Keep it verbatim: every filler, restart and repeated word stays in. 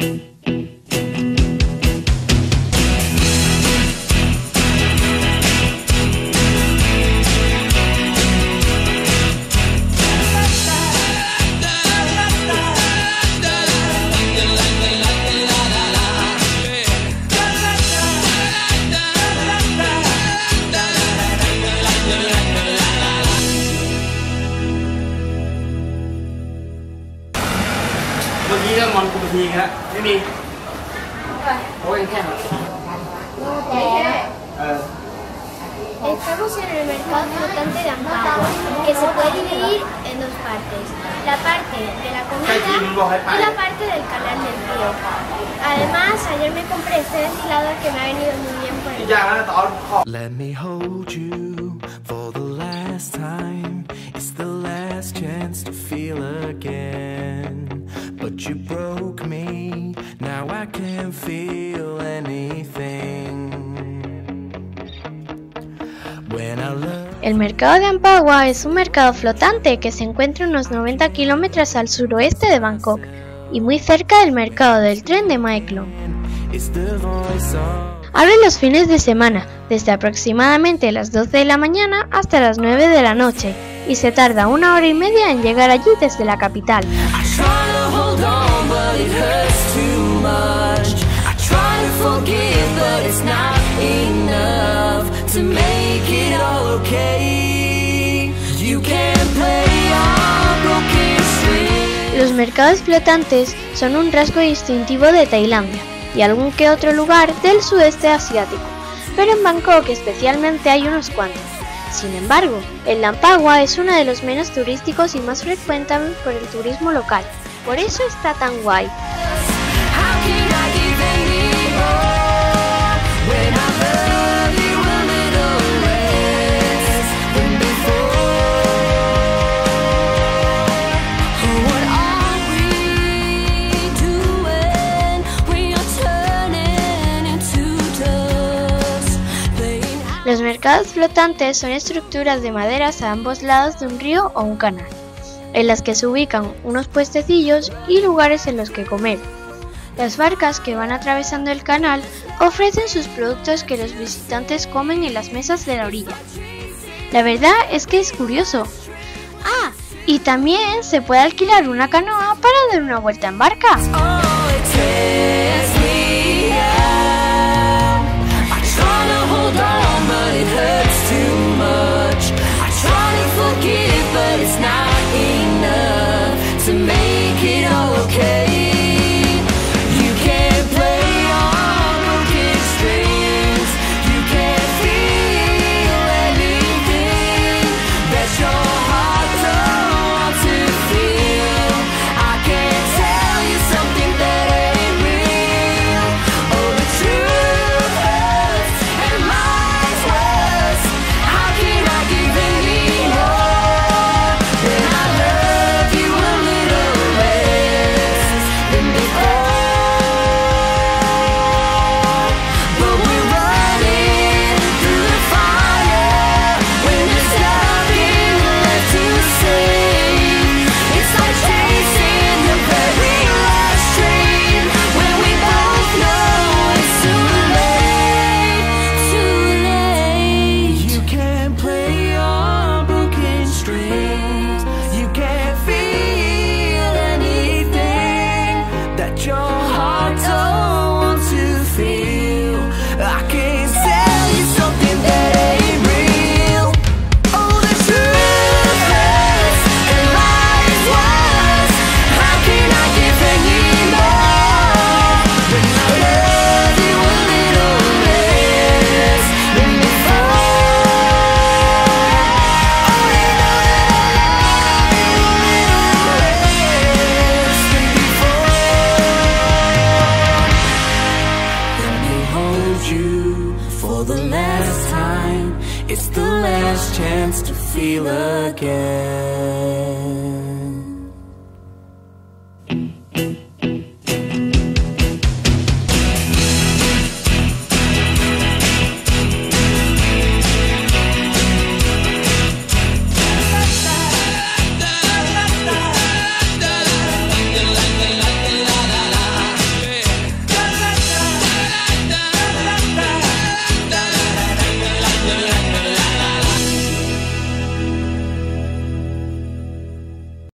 เมื่อกี้ก็งอนกูไปทีครับไม่มีโอ้ยแค่เออ Estamos en el mercado flotante de Amparo, que se puede dividir en dos partes, la parte de la comida y la parte del canal del río. Además, ayer me compré este ventilador que me ha venido muy bien por el río. Let me hold you for the last time. It's the last chance to feel again. But you broke me, now I can't feel anything. El mercado de Ampagua es un mercado flotante que se encuentra unos noventa kilómetros al suroeste de Bangkok y muy cerca del mercado del tren de Mae Klong. Abre los fines de semana, desde aproximadamente las doce de la mañana hasta las nueve de la noche, y se tarda una hora y media en llegar allí desde la capital. Los mercados flotantes son un rasgo distintivo de Tailandia y algún que otro lugar del sudeste asiático, pero en Bangkok especialmente hay unos cuantos. Sin embargo, el Ampagua es uno de los menos turísticos y más frecuentados por el turismo local, por eso está tan guay. Los mercados flotantes son estructuras de maderas a ambos lados de un río o un canal, en las que se ubican unos puestecillos y lugares en los que comer. Las barcas que van atravesando el canal ofrecen sus productos que los visitantes comen en las mesas de la orilla. La verdad es que es curioso. Ah, y también se puede alquilar una canoa para dar una vuelta en barca. For the last time, it's the last chance to feel